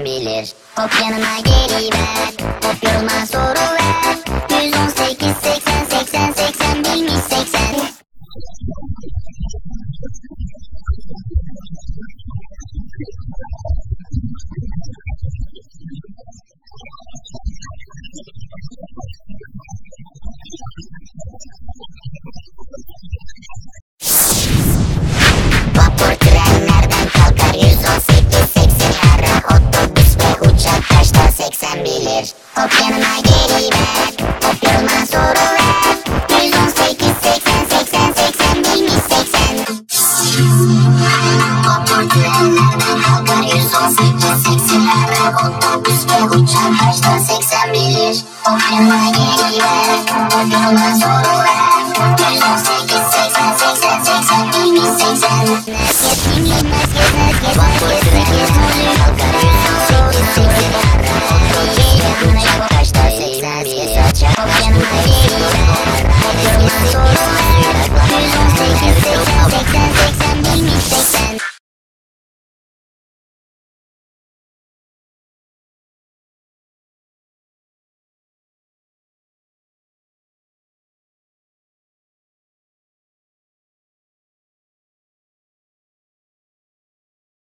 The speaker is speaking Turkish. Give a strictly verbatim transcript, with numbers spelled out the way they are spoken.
bilir. Hop yanıma geliver, hop yorulma soru ver. Yüz on sekiz seksen seksen seksen bilmiş seksen. Vapur trenlerden kalkar yüz on sekiz seksenler. Otobüs ve uçak kaçta seksen bilir. Hop yanıma geliver, hop yorulma soru ver. Yüz on sekiz seksen seksen seksen bilmiş seksen. Vapur trenlerden kalkar yüz on sekiz seksenler. Otobüs ve uçak kaçta seksen bilir. Hop yanıma geliver, hop yorulma soru ver.